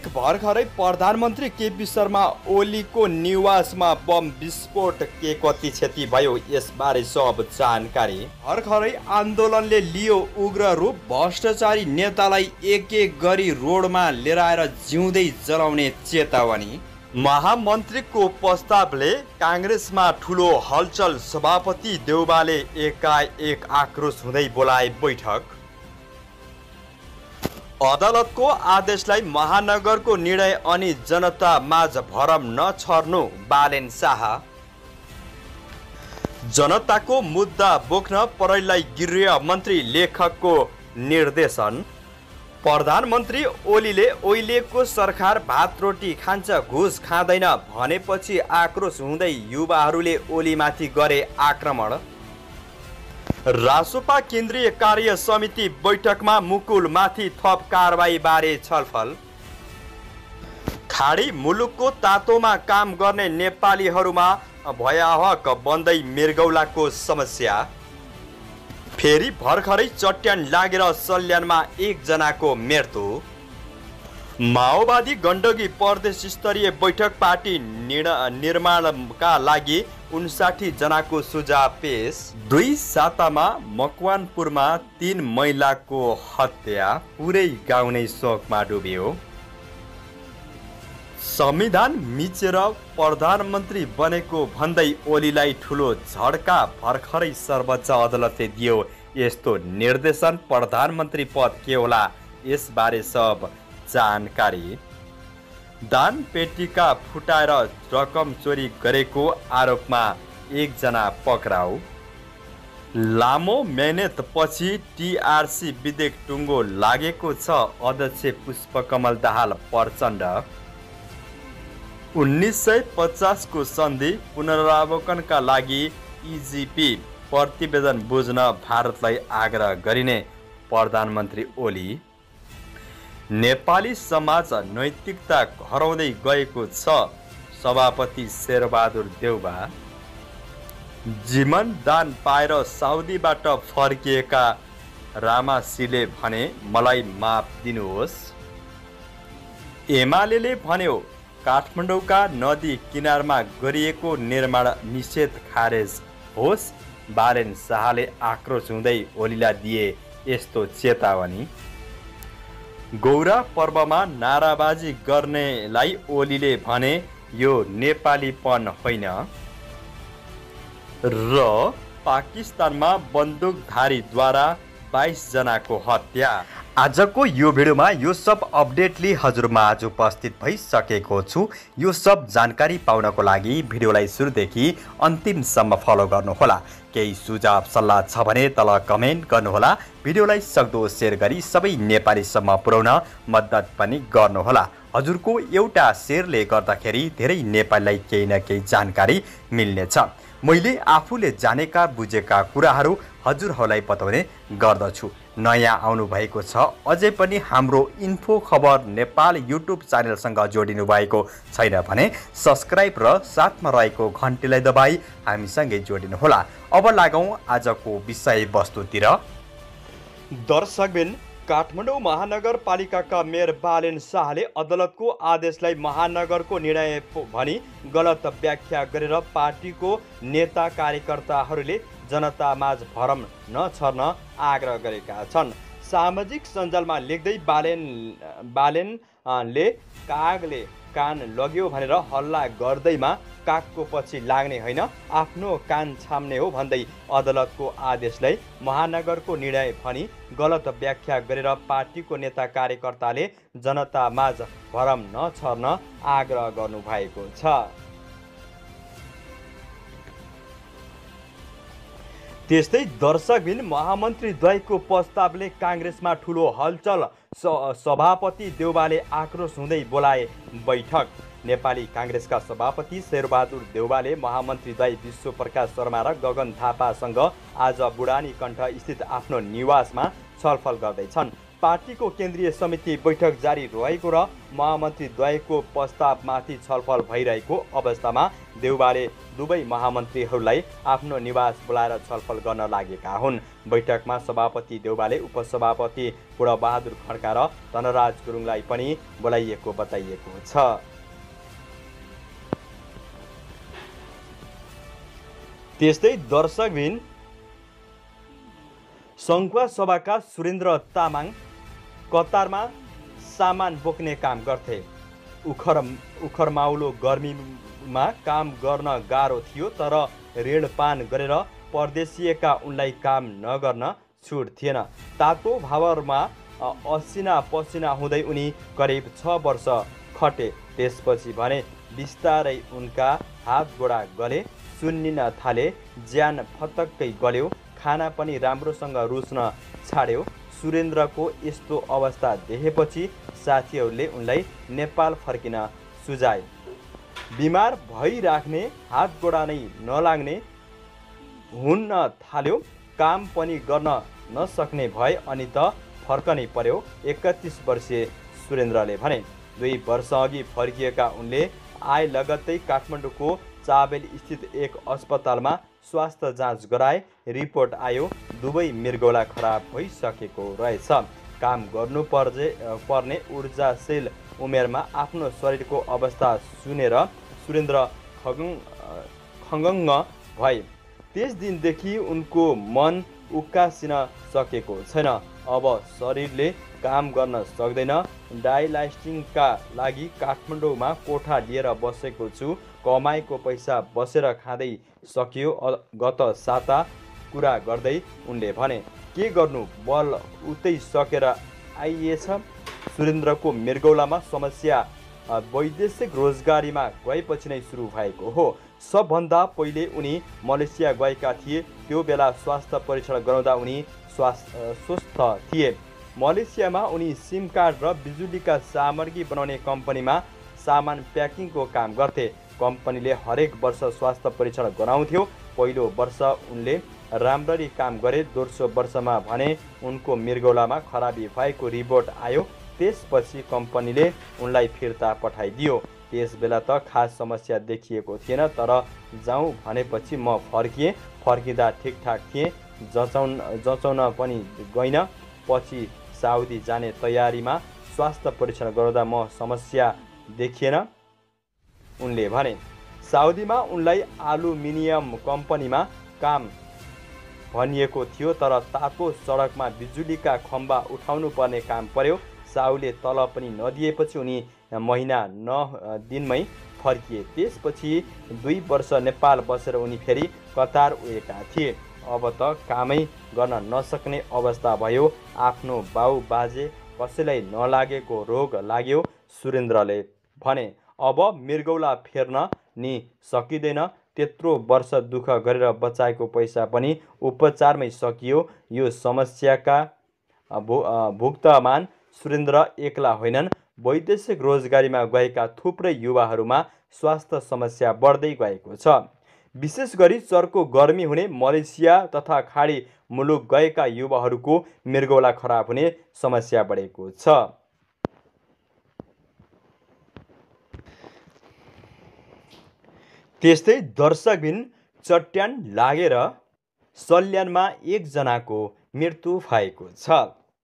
भर्खरै प्रधानमन्त्री केपी शर्मा ओलीको निवासमा बम विस्फोट के कति क्षति भयो यसबारे सब जानकारी। भर्खरै आन्दोलनले लियो उग्र रूप, भ्रष्टाचारी नेतालाई एक एक गरी रोडमा लिएर आएर जिउँदै जलाउने चेतावनी। महामन्त्रीको प्रस्तावले काङ्ग्रेसमा ठुलो हलचल, सभापति देउबाले एकाएक आक्रोश हुँदै बोलाए बैठक। अदालतको आदेशलाई महानगरको निर्णय अनि जनता माझ भरम नछर्नु बालेन शाह। जनताको मुद्दा बोक्न प्रहरीलाई गृह मन्त्री लेखकको निर्देशन। प्रधानमन्त्री ओलीले ओइलेको सरकार भात रोटी खान्छ, घुस खाँदैन भनेपछि आक्रोश हुँदै युवाहरूले ओलीमाथि गरे आक्रमण। रासोपा केन्द्रीय कार्य समिति बैठकमा मुकुलमाथि थप कारबाही बारे छलफल। खाडी मुलुकको तातोमा काम गर्ने नेपालीहरूमा भयावह बन्दै मृगौलाको समस्या। फेरि भर्खरै चट्यान लागेर सल्यानमा एकजनाको मृत्यु। माओवादी गण्डकी प्रदेश स्तरीय बैठक, पार्टी निर्माणका लागि 59 जनाको सुझाव पेश। 2 सातामा मकवानपुरमा 3 महिलाको हत्या, पुरै गाउँ नै शोकमा डुब्यो। संविधान मिचेर प्रधानमन्त्री बनेको भन्दै ओलीलाई ठुलो झड्का, भर्खरै सर्वोच्च अदालतले दियो यस्तो निर्देशन। प्रधानमन्त्री पद के होला यसबारे सब जानकारी। दान पेटिका फुटाएर रकम चोरी गरेको आरोपमा एकजना पक्राउ। लामो मेहनतपछि टिआरसी विधेयक टुङ्गो लागेको छ, अध्यक्ष पुष्पकमल दाहाल प्रचण्ड। 1950 को सन्धि पुनरावलोकनका लागि इजिपी प्रतिवेदन बुझ्न भारतलाई आग्रह गरिने प्रधानमन्त्री ओली। नेपाली समाज नैतिकता हराउँदै गएको छ, सभापति शेरबहादुर देउबा। जीवन दान पाएर साउदीबाट फर्किएका रामासीले भने मलाई माफ दिनुहोस्। एमाले भन्यो काठमाडौँका नदी किनारमा गरिएको निर्माण निषेध खारेज होस्। बालेन शाहले आक्रोश हुँदै ओलीलाई दिए यस्तो चेतावनी। गौरा पर्वमा नाराबाजी गर्नेलाई ओलीले भने यो नेपालीपन होइन। र पाकिस्तानमा बन्दुकधारीद्वारा 22 जनाको हत्या। आजको यो भिडियोमा यो सब अपडेटले हजुरमा आज उपस्थित भइसकेको छु। यो सब जानकारी पाउनको लागि भिडियोलाई सुरुदेखि अन्तिमसम्म फलो गर्नुहोला। केही सुझाव सल्लाह छ भने तल कमेन्ट गर्नुहोला। भिडियोलाई सक्दो सेयर गरी सबै नेपालीसम्म पुर्याउन मद्दत पनि गर्नुहोला। हजुरको एउटा सेयरले गर्दाखेरि धेरै नेपालीलाई केही न केही जानकारी मिल्नेछ। मैले आफूले जानेका बुझेका कुराहरू हजुरहरूलाई बताउने गर्दछु। नयाँ आउनु भएको छ अझै पनि हाम्रो इन्फो खबर नेपाल युट्युब च्यानलसँग जोडिनु भएको छैन भने सब्स्क्राइब र साथमा रहेको घन्टीलाई दबाई हामीसँगै जोडिनुहोला। अब लागौँ आजको विषयवस्तुतिर। दर्शकबिन, काठमाडौँ महानगरपालिकाका मेयर बालेन शाहले अदालतको आदेशलाई महानगरको निर्णय भनी गलत व्याख्या गरेर पार्टीको नेता कार्यकर्ताहरूले जनतामाझ भरम नछर्न आग्रह गरेका छन्। सामाजिक सञ्जालमा लेख्दै बालेनले कागले कान लग्यो भनेर हल्ला गर्दैमा कागको पछि लाग्ने होइन, आफ्नो कान छाम्ने हो भन्दै अदालतको आदेशलाई महानगरको निर्णय भनी गलत व्याख्या गरेर पार्टीको नेता कार्यकर्ताले जनतामाझ भरम नछर्न आग्रह गर्नुभएको छ। त्यस्तै दर्शकबिन, महामन्त्री द्वयको प्रस्तावले काङ्ग्रेसमा ठुलो हलचल, सभापति देउबाले आक्रोश हुँदै बोलाए बैठक। नेपाली काङ्ग्रेसका सभापति शेरबहादुर देउबाले महामन्त्री द्वय विश्वप्रकाश शर्मा र गगन थापासँग आज बुढानीकण्ठ स्थित आफ्नो निवासमा छलफल गर्दैछन्। पार्टीको केन्द्रीय समिति बैठक जारी रहेको र महामन्त्रीद्वयको प्रस्तावमाथि छलफल भइरहेको अवस्थामा देउवाले दुवै महामन्त्रीहरूलाई आफ्नो निवास बोलाएर छलफल गर्न लागेका हुन्। बैठकमा सभापति देउवाले उपसभापति पूर्णबहादुर खड्का र धनराज गुरुङलाई पनि बोलाइएको बताइएको छ। त्यस्तै दर्शकबिन सङ्खुवा सभाका सुरेन्द्र तामाङ कतारमा सामान बोक्ने काम गर्थे। उखरमाउलो गर्मीमा काम गर्न गाह्रो थियो, तर ऋणपान गरेर परदेशिएका उनलाई काम नगर्न छुट थिएन। तातो भावरमा असिना पसिना हुँदै उनी करिब 6 वर्ष खटे। त्यसपछि भने बिस्तारै उनका हात गोडा गले, सुन्निन थाले, ज्यान फतक्कै गल्यो, खाना पनि राम्रोसँग रुच्न छाड्यो। सुरेन्द्रको यस्तो अवस्था देखेपछि साथीहरूले उनलाई नेपाल फर्किन सुझाए। बिमार भइराख्ने, हात गोडा नै नलाग्ने हुन थाल्यो, काम पनि गर्न नसक्ने भए अनि त फर्कनै पर्यो, 31 वर्षीय सुरेन्द्रले भने। 2 वर्ष अघि फर्किएका उनले आए लगत्तै काठमाडौँको चाबेल स्थित एक अस्पतालमा स्वास्थ्य जाँच गराए। रिपोर्ट आयो दुवै मृगौला खराब भइसकेको रहेछ। काम गर्नु पर्ने ऊर्जाशील उमेरमा आफ्नो शरीरको अवस्था सुनेर सुरेन्द्र खङ्गङ्ग भए। त्यस दिनदेखि उनको मन उक्कासिन सकेको छैन। अब शरीरले काम गर्न सक्दैन। डायलाइसिसका लागि काठमाडौँमा कोठा लिएर बसेको छु। कमाएको पैसा बसेर खाँदै सकियो। गत साता कुरा गर्दै उनले भने, के गर्नु, बल उतै सकेर आइएछ। सुरेन्द्रको मृगौलामा समस्या वैदेशिक रोजगारीमा गएपछि नै सुरु भएको हो। सबभन्दा पहिले उनी मलेसिया गएका थिए। त्यो बेला स्वास्थ्य परीक्षण गराउँदा उनी स्वस्थ थिए। मलेसियामा उनी सिम कार्ड र बिजुलीका सामग्री बनाउने कम्पनीमा सामान प्याकिङको काम गर्थे। कम्पनीले हरेक वर्ष स्वास्थ्य परीक्षण गराउँथ्यो। पहिलो वर्ष उनले राम्ररी काम गरे। दोस्रो वर्षमा भने उनको मृगौलामा खराबी भएको रिपोर्ट आयो। त्यसपछि कम्पनीले उनलाई फिर्ता पठाइदियो। त्यस बेला त खास समस्या देखिएको थिएन, तर जाउँ भनेपछि म फर्किएँ। फर्किँदा ठिकठाक थिएँ, जचाउन पनि गइन। पछि साउदी जाने तयारीमा स्वास्थ्य परीक्षण गराउँदा म समस्या देखिएन, उनले भने। साउदीमा उनलाई एलुमिनियम कम्पनीमा काम भनिएको थियो, तर तातो सडकमा बिजुलीका खम्बा उठाउनु पर्ने काम पर्यो। साउले तलब पनि नदिएपछि उनी महिना 9 दिनमै फर्किए। त्यसपछि 2 वर्ष नेपाल बसेर उनी फेरि कतार उडेका थिए। अब त कामै गर्न नसक्ने अवस्था भयो। आफ्नो बाउ बाजे कसैलाई नलागेको रोग लाग्यो, सुरेन्द्रले भने। अब मृगौला फेर्न नि सकिँदैन। त्यत्रो वर्ष दुःख गरेर बचाएको पैसा पनि उपचारमै सकियो। यो समस्याका भुक्तमान सुरेन्द्र एक्ला होइनन्। वैदेशिक रोजगारीमा गएका थुप्रै युवाहरूमा स्वास्थ्य समस्या बढ्दै गएको छ। विशेष गरी चर्को गर्मी हुने मलेसिया तथा खाडी मुलुक गएका युवाहरूको मृगौला खराब हुने समस्या बढेको छ। त्यस्तै दर्शकबिन चट्यान लागेर सल्यानमा 1 जनाको मृत्यु भएको छ।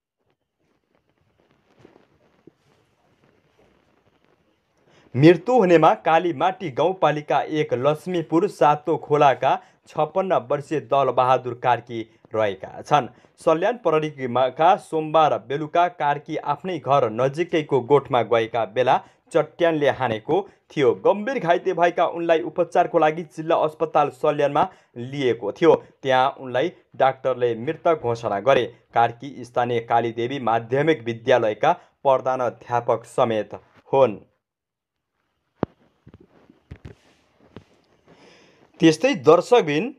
मृत्यु हुनेमा कालीमाटी गाउँपालिका 1 लक्ष्मीपुर सातो खोलाका 56 वर्षीय दलबहादुर कार्की रहेका छन्। सल्यान प्रहरीका सोमबार बेलुका कार्की आफ्नै घर नजिकैको गोठमा गएका बेला चट्यानले हानेको थियो। गम्भीर घाइते भएका उनलाई उपचारको लागि जिल्ला अस्पताल सल्यानमा लिएको थियो। त्यहाँ उनलाई डाक्टरले मृत घोषणा गरे। कार्की स्थानीय कालीदेवी माध्यमिक विद्यालयका प्रधानाध्यापक समेत हुन्। त्यस्तै दर्शकबिन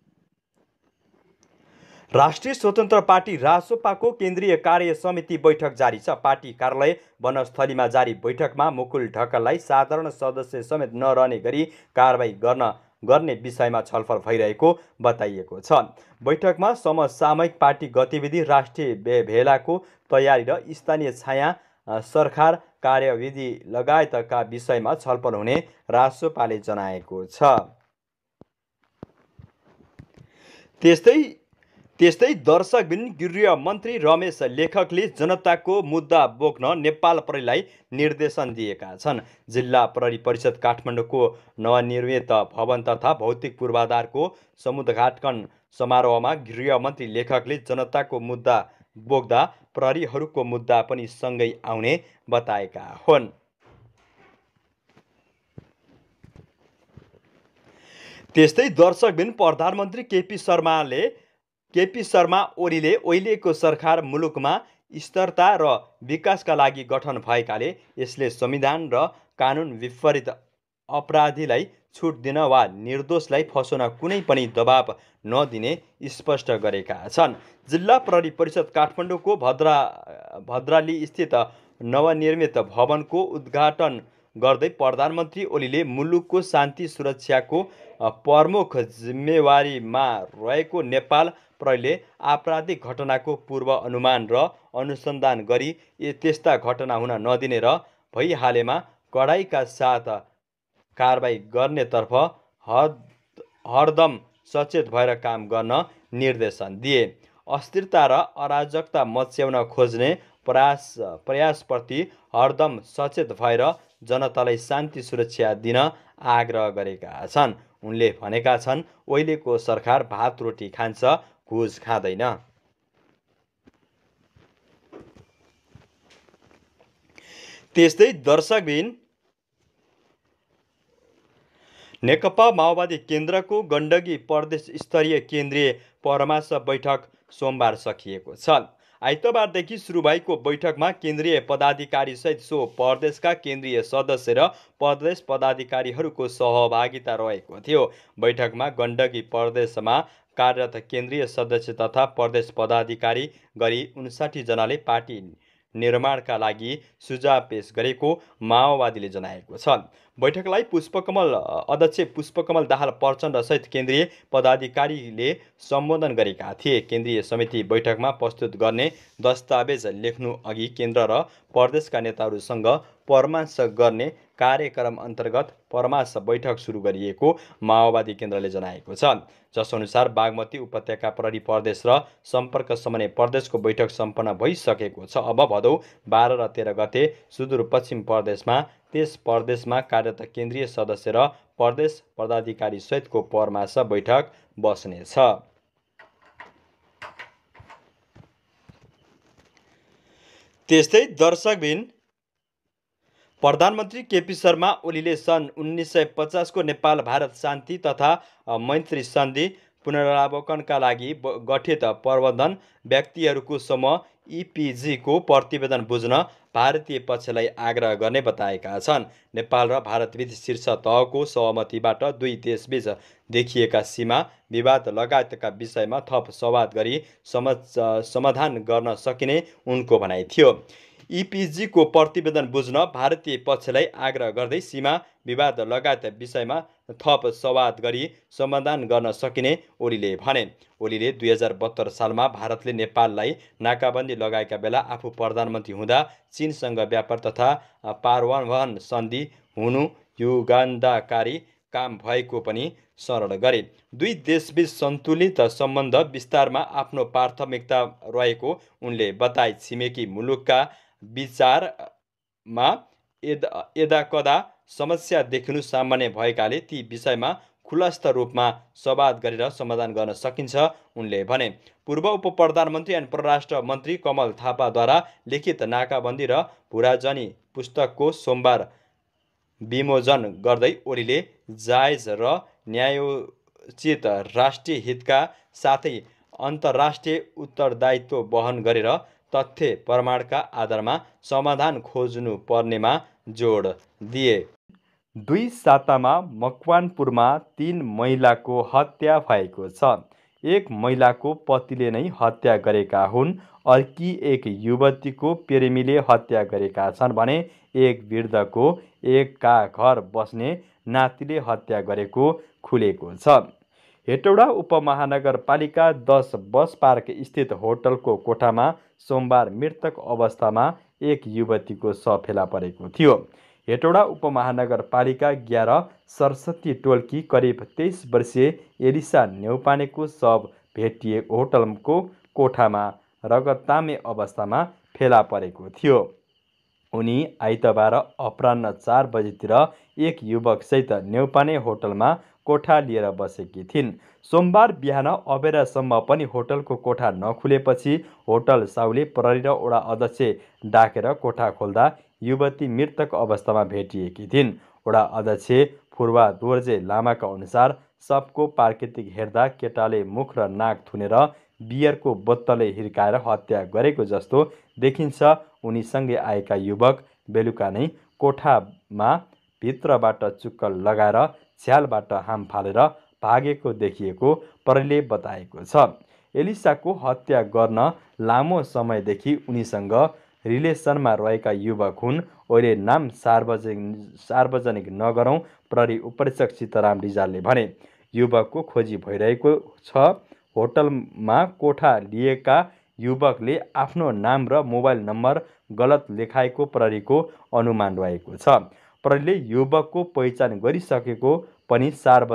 राष्ट्रिय स्वतन्त्र पार्टी रासोपाको केन्द्रीय कार्य समिति बैठक जारी छ। पार्टी कार्यालय वनस्थलीमा जारी बैठकमा मुकुल ढकाललाई साधारण सदस्य समेत नरहने गरी कारबाही गर्न गर्ने विषयमा छलफल भइरहेको बताइएको छ। बैठकमा समसामयिक पार्टी गतिविधि, राष्ट्रिय भेलाको तयारी र स्थानीय छाया सरकार कार्यविधि लगायतका विषयमा छलफल हुने रासोपाले जनाएको छ। त्यस्तै दर्शकबिन गृह मन्त्री रमेश लेखकले जनताको मुद्दा बोक्न नेपाल प्रहरीलाई निर्देशन दिएका छन्। जिल्ला प्रहरी परिषद काठमाडौँको नवनिर्मित भवन तथा भौतिक पूर्वाधारको समुद्घाटन समारोहमा गृहमन्त्री लेखकले जनताको मुद्दा बोक्दा प्रहरीहरूको मुद्दा पनि सँगै आउने बताएका हुन्। त्यस्तै दर्शकबिन प्रधानमन्त्री केपी शर्मा ओलीले अहिलेको सरकार मुलुकमा स्थिरता र विकासका लागि गठन भएकाले यसले संविधान र कानुन विपरीत अपराधीलाई छुट दिन वा निर्दोषलाई फसाउन कुनै पनि दबाब नदिने स्पष्ट गरेका छन्। जिल्ला प्रहरी परिषद काठमाडौँको भद्राली स्थित नवनिर्मित भवनको उद्घाटन गर्दै प्रधानमन्त्री ओलीले मुलुकको शान्ति सुरक्षाको प्रमुख जिम्मेवारीमा रहेको नेपाल प्रहरीले आपराधिक घटनाको पूर्व अनुमान र अनुसन्धान गरी त्यस्ता घटना हुन नदिने र भइहालेमा कडाइका साथ कारबाही गर्नेतर्फ हरदम सचेत भएर काम गर्न निर्देशन दिए। अस्थिरता र अराजकता मच्याउन खोज्ने प्रयासप्रति हरदम सचेत भएर जनतालाई शान्ति सुरक्षा दिन आग्रह गरेका छन्। उनले भनेका छन्, अहिलेको सरकार भात रोटी खान्छ, घुस खाँदैन। त्यस्तै दर्शकबिन नेकपा माओवादी केन्द्रको गण्डकी प्रदेश स्तरीय केन्द्रीय परामर्श बैठक सोमबार सकिएको छ। आइतबारदेखि सुरु भएको बैठकमा केन्द्रीय पदाधिकारीसहित सो प्रदेशका केन्द्रीय सदस्य र प्रदेश पदाधिकारीहरूको सहभागिता रहेको थियो। बैठकमा गण्डकी प्रदेशमा कार्यरत केन्द्रीय सदस्य तथा प्रदेश पदाधिकारी गरी 59 जनाले पार्टी निर्माणका लागि सुझाव पेश गरेको माओवादीले जनाएको छ। बैठकलाई अध्यक्ष पुष्पकमल दाहाल प्रचण्ड सहित केन्द्रीय पदाधिकारीले सम्बोधन गरेका थिए। केन्द्रीय समिति बैठकमा प्रस्तुत गर्ने दस्तावेज लेख्नु अघि केन्द्र र प्रदेशका नेताहरूसँग परामर्श गर्ने कार्यक्रम अन्तर्गत परामर्श बैठक सुरु गरिएको माओवादी केन्द्रले जनाएको छ। जसअनुसार बागमती उपत्यका प्रहरी प्रदेश र सम्पर्क समन्वय प्रदेशको बैठक सम्पन्न भइसकेको छ। अब भदौ 12 र 13 गते सुदूरपश्चिम प्रदेशमा त्यस प्रदेशमा कार्यरत केन्द्रीय सदस्य र प्रदेश पदाधिकारी सहितको परामर्श बैठक बस्नेछ। त्यस्तै दर्शकबिन प्रधानमन्त्री केपी शर्मा ओलीले सन् 1950 को नेपाल भारत शान्ति तथा मैत्री सन्धि पुनरावलोकनका लागि गठित प्रबन्धन व्यक्तिहरूको समूह EPG को प्रतिवेदन बुझ्न भारतीय पक्षलाई आग्रह गर्ने बताएका छन्। नेपाल र भारतबीच शीर्ष तहको सहमतिबाट दुई देशबीच देखिएका सीमा विवाद लगायतका विषयमा थप संवाद गरी समाधान गर्न सकिने उनको भनाइ थियो। EPG को प्रतिवेदन बुझ्न भारतीय पक्षलाई आग्रह गर्दै सीमा विवाद लगायत विषयमा थप संवाद गरी समाधान गर्न सकिने ओलीले भने। ओलीले 2072 सालमा भारतले नेपाललाई नाकाबन्दी लगाएका बेला आफू प्रधानमन्त्री हुँदा चीनसँग व्यापार तथा पारवहन सन्धि हुनु युगान्धकारी काम भएको पनि स्मरण गरे। दुई देशबीच सन्तुलित सम्बन्ध विस्तारमा आफ्नो प्राथमिकता रहेको उनले बताए। छिमेकी मुलुकका विचारमा यदाकदा समस्या देखिनु सामान्य भएकाले ती विषयमा खुलस्त रूपमा संवाद गरेर समाधान गर्न सकिन्छ उनले भने। पूर्व उप प्रधानमन्त्री एवं परराष्ट्र मन्त्री कमल थापाद्वारा लिखित नाकाबन्दी र भुराजनी पुस्तकको सोमबार विमोचन गर्दै ओलीले जायज र न्यायोचित राष्ट्रिय हितका साथै अन्तर्राष्ट्रिय उत्तरदायित्व वहन गरेर तथ्य प्रमाणका आधारमा समाधान खोज्नु पर्नेमा जोड दिए। 2 सातामा मकवानपुरमा 3 महिलाको हत्या भएको छ। एक महिलाको पतिले नै हत्या गरेका हुन्, अर्की एक युवतीको प्रेमीले हत्या गरेका छन् भने एक वृद्धको एकका घर बस्ने नातिले हत्या गरेको खुलेको छ। हेटौडा उपमहानगरपालिका 10 बस पार्क स्थित होटलको कोठामा सोमबार मृतक अवस्थामा एक युवतीको शव फेला परेको थियो। हेटौडा उपमहानगरपालिका 11 सरस्वती टोलकी करिब 23 वर्षीय एलिसा न्यौपानेको शव भेटिएको होटलको कोठामा रगततामे अवस्थामा फेला परेको थियो। उनी आइतबार अपराह्न 4 बजेतिर एक युवकसहित न्यौपाने होटलमा कोठा लिएर बसेकी थिइन्। सोमबार बिहान अबेरसम्म पनि होटलको कोठा नखुलेपछि होटल साउले प्रहरी र वडा अध्यक्ष डाकेर कोठा खोल्दा युवती मृतक अवस्थामा भेटिएकी थिइन्। वडा अध्यक्ष फुर्वा दोर्जे लामाका अनुसार शवको प्राकृतिक हेर्दा केटाले मुख र नाक थुनेर बियरको बोतलले हिर्काएर हत्या गरेको जस्तो देखिन्छ। उनीसँगै आएका युवक बेलुका नै कोठामा भित्रबाट चुक्कल लगाएर झ्यालबाट हाम फालेर भागेको देखिएको प्रहरीले बताएको छ। एलिसाको हत्या गर्न लामो समयदेखि उनीसँग रिलेसनमा रहेका युवक हुन्। अहिले नाम सार्वजनिक नगरौँ, प्रहरी उपरीक्षक सीताराम रिजालले भने। युवकको खोजी भइरहेको छ। होटलमा कोठा लिएका युवकले आफ्नो नाम र मोबाइल नम्बर गलत लेखाएको प्रहरीको अनुमान रहेको छ। प्रहरीले युवकको पहिचान गरिसकेको पनि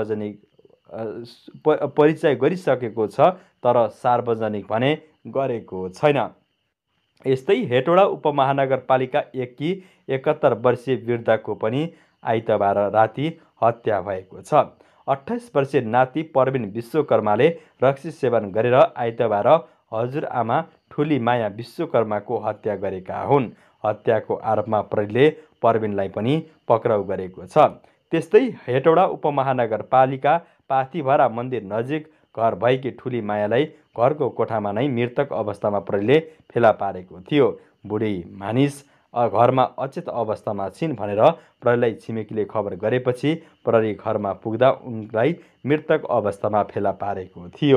परिचय गरिसकेको छ, तर सार्वजनिक भने गरेको छैन। यस्तै हेटौडा उपमहानगरपालिका 1 की 71 वर्षीय वृद्धको पनि आइतबार राति हत्या भएको छ। 28 वर्षीय नाति प्रवीण विश्वकर्माले रक्सी सेवन गरेर आइतबार हजुरआमा ठुली माया विश्वकर्माको हत्या गरेका हुन्। हत्याको आरोपमा प्रहरीले प्रवीणलाई पनि पक्राउ गरेको छ। त्यस्तै हेटौडा उपमहानगरपालिका पाथिभरा मन्दिर नजिक घर भएकी ठुली मायालाई घरको कोठामा नै मृतक अवस्थामा प्रहरीले फेला पारेको थियो। बुढी मानिस घरमा अचेत अवस्थामा छिन् भनेर प्रहरीलाई छिमेकीले खबर गरेपछि प्रहरी घरमा पुग्दा उनलाई मृतक अवस्थामा फेला पारेको थियो।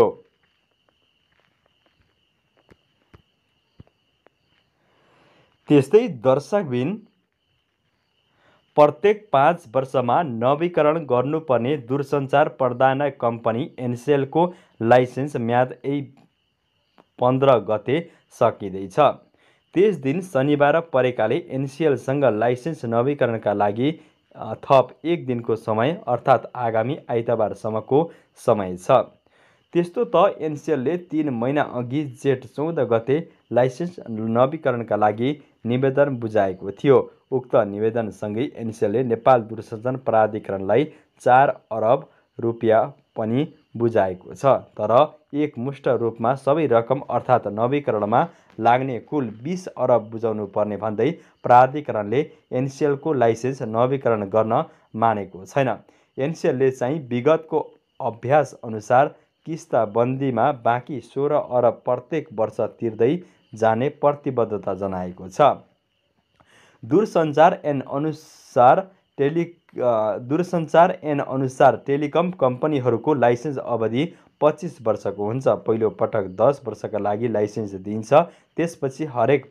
त्यस्तै दर्शकबिन प्रत्येक 5 वर्षमा नवीकरण गर्नुपर्ने दूरसञ्चार प्रदायक कम्पनी एनसेलको लाइसेन्स म्याद यही 15 गते सकिँदैछ। त्यस दिन शनिबार परेकाले एनसेलसँग लाइसेन्स नवीकरणका लागि थप 1 दिनको समय अर्थात् आगामी आइतबारसम्मको समय छ। त्यस्तो त एनसेलले 3 महिना अघि जेठ 14 गते लाइसेन्स नवीकरणका लागि निवेदन बुझाएको थियो। उक्त निवेदनसँगै एनसेलले नेपाल दूरसञ्चार प्राधिकरणलाई 4 अरब रुपियाँ पनि बुझाएको छ। तर एकमुष्ट रूपमा सबै रकम अर्थात् नवीकरणमा लाग्ने कुल 20 अरब बुझाउनु पर्ने भन्दै प्राधिकरणले एनसेलको लाइसेन्स नवीकरण गर्न मानेको छैन। एनसेलले चाहिँ विगतको अभ्यास अनुसार किस्ताबन्दीमा बाँकी 16 अरब प्रत्येक वर्ष तिर्दै जाने प्रतिबद्धता जनाएको छ। दूरसञ्चार ऐन अनुसार टेलिकम कम्पनीहरूको लाइसेन्स अवधि 25 वर्षको हुन्छ। पहिलो पटक 10 वर्षका लागि लाइसेन्स दिइन्छ। त्यसपछि हरेक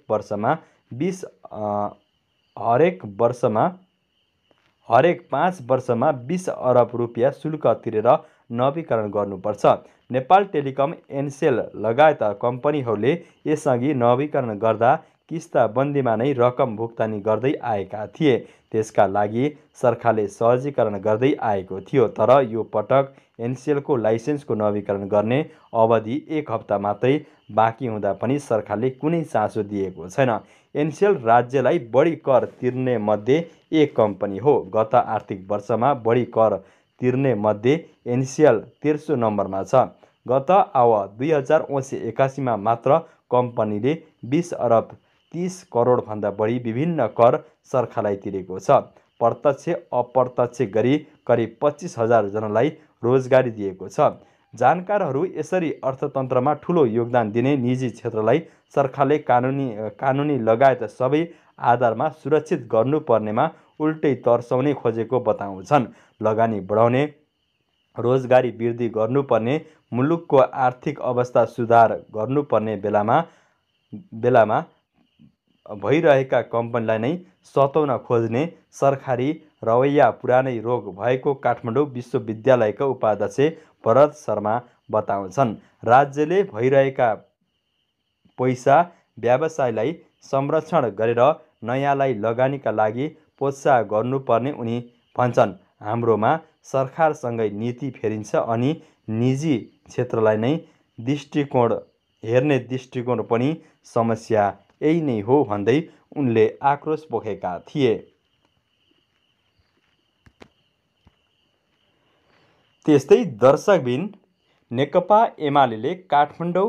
5 वर्षमा 20 अरब रुपियाँ शुल्क तिरेर नवीकरण गर्नुपर्छ। नेपाल टेलिकम, एनसेल लगायत कम्पनीहरूले यसअघि नवीकरण गर्दा किस्ताबन्दीमा नै रकम भुक्तानी गर्दै आएका थिए। त्यसका लागि सरकारले सहजीकरण गर्दै आएको थियो। तर यो पटक एनसेलको लाइसेन्सको नवीकरण गर्ने अवधि 1 हप्ता मात्रै बाँकी हुँदा पनि सरकारले कुनै चासो दिएको छैन। एनसेल राज्यलाई बढी कर तिर्ने मध्ये एक कम्पनी हो। गत आर्थिक वर्षमा बढी कर तिर्ने मध्ये एनसेल 13 नम्बरमा छ। गत 2079-81 मा मात्र कम्पनीले 20 अरब 30 करोडभन्दा बढी विभिन्न कर सरकारलाई तिरेको छ। प्रत्यक्ष अप्रत्यक्ष गरी करिब 25,000 जनालाई रोजगारी दिएको छ। जानकारहरू यसरी अर्थतन्त्रमा ठूलो योगदान दिने निजी क्षेत्रलाई सरकारले कानुनी लगायत सबै आधारमा सुरक्षित गर्नुपर्नेमा उल्टै तर्साउने खोजेको बताउँछन्। लगानी बढाउने रोजगारी वृद्धि गर्नुपर्ने, मुलुकको आर्थिक अवस्था सुधार गर्नुपर्ने बेलामा भइरहेका कम्पनीलाई नै सताउन खोज्ने सरकारी रवैया पुरानै रोग भएको काठमाडौँ विश्वविद्यालयका उपाध्यक्ष भरत शर्मा बताउँछन्। राज्यले भइरहेका पैसा व्यवसायलाई संरक्षण गरेर नयाँलाई लगानीका लागि प्रोत्साहन गर्नुपर्ने उनी भन्छन्। हाम्रोमा सरकारसँगै नीति फेरिन्छ अनि निजी क्षेत्रलाई नै हेर्ने दृष्टिकोण पनि समस्या यही नै हो भन्दै उनले आक्रोश पोखेका थिए। त्यस्तै दर्शकबिन नेकपा एमाले काठमाडौँ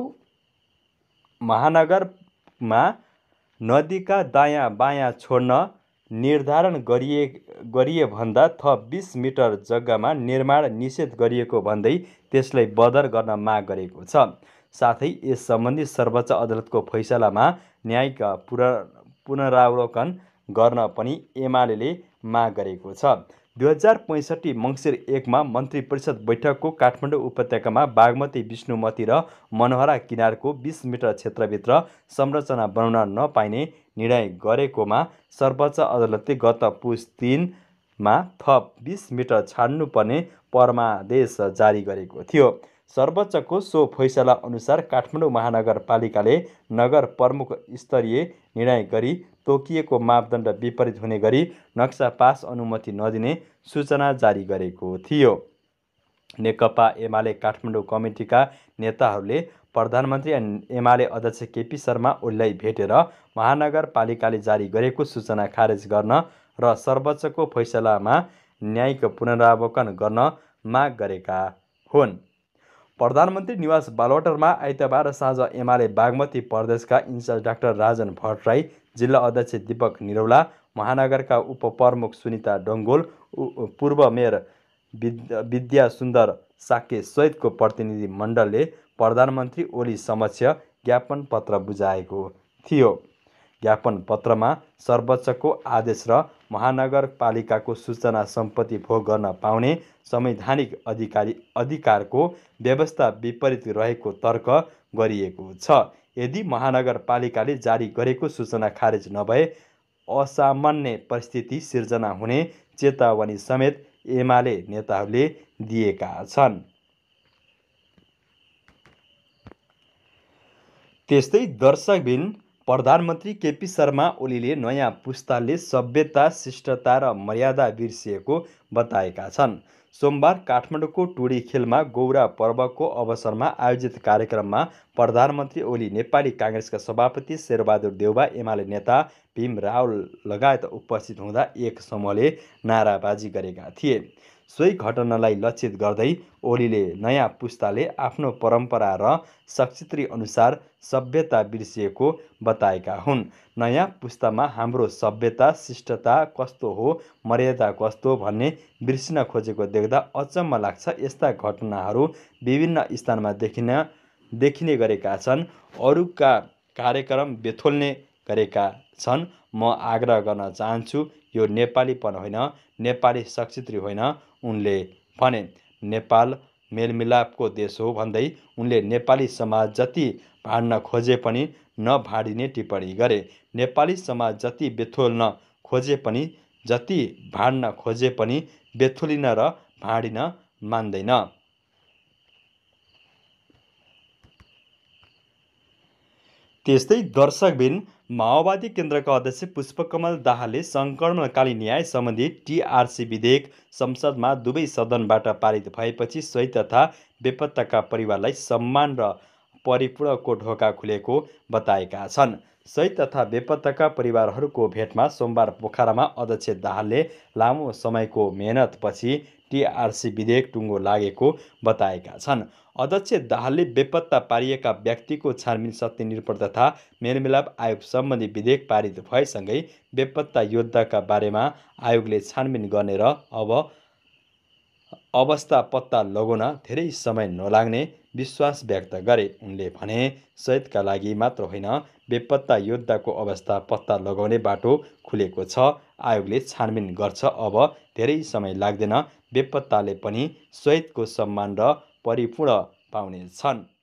महानगरमा नदीका दायाँ बायाँ छोड्न निर्धारण गरिए भन्दा थप 20 मिटर जग्गामा निर्माण निषेध गरिएको भन्दै त्यसलाई बदर गर्न माग गरेको छ। साथै यस सम्बन्धी सर्वोच्च अदालतको फैसलामा न्यायिक पुनरावलोकन गर्न पनि एमाले माग गरेको छ। 2065 मङ्सिर 1 मा मन्त्री परिषद बैठकको काठमाडौँ उपत्यकामा बागमती, विष्णुमती र मनोहरा किनारको 20 मिटर क्षेत्रभित्र संरचना बनाउन नपाइने निर्णय गरेकोमा सर्वोच्च अदालतले गत पुस 3 मा थप 20 मिटर छाड्नुपर्ने परमादेश जारी गरेको थियो। सर्वोच्चको सो फैसला अनुसार काठमाडौँ महानगरपालिकाले नगर प्रमुख स्तरीय निर्णय गरी तोकिएको मापदण्ड विपरीत हुने गरी नक्सा पास अनुमति नदिने सूचना जारी गरेको थियो। नेकपा एमाले काठमाडौँ कमिटीका नेताहरूले प्रधानमन्त्री एमाले अध्यक्ष केपी शर्मा ओलीलाई भेटेर महानगरपालिकाले जारी गरेको सूचना खारेज गर्न र सर्वोच्चको फैसलामा न्यायिक पुनरावलोकन गर्न माग गरेका हुन्। प्रधानमन्त्री निवास बालवाटारमा आइतबार साँझ एमाले बागमती प्रदेशका इन्चार्ज डाक्टर राजन भट्टराई, जिल्ला अध्यक्ष दीपक निरौला, महानगरका उपप्रमुख सुनिता डङ्गोल, पूर्व मेयर विद्या सुन्दर साके सहितको प्रतिनिधि मण्डलले प्रधानमन्त्री ओली समक्ष ज्ञापन पत्र बुझाएको थियो। ज्ञापन पत्रमा सर्वोच्चको आदेश र महानगरपालिकाको सूचना सम्पत्ति भोग गर्न पाउने संवैधानिक अधिकारको व्यवस्था विपरीत रहेको तर्क गरिएको छ। यदि महानगरपालिकाले जारी गरेको सूचना खारेज नभए असामान्य परिस्थिति सिर्जना हुने चेतावनी समेत एमाले नेताहरूले दिएका छन्। त्यस्तै दर्शकबिन प्रधानमन्त्री केपी शर्मा ओलीले नयाँ पुस्ताले सभ्यता, शिष्टता र मर्यादा बिर्सिएको बताएका छन्। सोमबार काठमाडौँको टुडी खेलमा गौरा पर्वको अवसरमा आयोजित कार्यक्रममा प्रधानमन्त्री ओली, नेपाली काङ्ग्रेसका सभापति शेरबहादुर देउबा, एमाले नेता भीम रावल लगायत उपस्थित हुँदा एक समूहले नाराबाजी गरेका थिए। सोही घटनालाई लक्षित गर्दै ओलीले नयाँ पुस्ताले आफ्नो परम्परा र संस्कृति अनुसार सभ्यता बिर्सिएको बताएका हुन्। नयाँ पुस्तामा हाम्रो सभ्यता, शिष्टता कस्तो हो, मर्यादा कस्तो भन्ने बिर्सिन खोजेको देख्दा अचम्म लाग्छ। यस्ता घटनाहरू विभिन्न स्थानमा देखिने गरेका छन्। अरूका कार्यक्रम बेथोल्ने गरेका छन्। म आग्रह गर्न चाहन्छु, यो नेपालीपन होइन, नेपाली संस्कृति होइन, उनले भने। नेपाल मेलमिलापको देश हो भन्दै उनले नेपाली समाज जति भाड्न खोजे पनि नभाडिने टिप्पणी गरे। नेपाली समाज जति बेथोल्न खोजे पनि, जति भाड्न खोजे पनि बेथोलिन र भाडिन मान्दैन। त्यस्तै दर्शकबिन माओवादी केन्द्रका अध्यक्ष पुष्पकमल दाहालले सङ्कलनकालीन न्याय सम्बन्धी टिआरसी विधेयक संसदमा दुवै सदनबाट पारित भएपछि शहीद तथा बेपत्ताका परिवारलाई सम्मान र परिपूर्णको ढोका खुलेको बताएका छन्। शहीद तथा बेपत्ताका परिवारहरूको भेटमा सोमबार पोखरामा अध्यक्ष दाहालले लामो समयको मेहनतपछि टिआरसी विधेयक टुङ्गो लागेको बताएका छन्। अध्यक्ष दाहालले बेपत्ता पारिएका व्यक्तिको छानबिन सत्यनिर्भर तथा मेलमिलाप आयोग सम्बन्धी विधेयक पारित भएसँगै बेपत्ता योद्धाका बारेमा आयोगले छानबिन गर्ने र अवस्था पत्ता लगाउन धेरै समय नलाग्ने विश्वास व्यक्त गरे। उनले भने सहिदका लागि मात्र होइन, बेपत्ता योद्धाको अवस्था पत्ता लगाउने बाटो खुलेको छ। आयोगले छानबिन गर्छ। अब धेरै समय लाग्दैन। बेपत्ताले पनि सहिदको सम्मान र परिपूर्ण पाउनेछन्।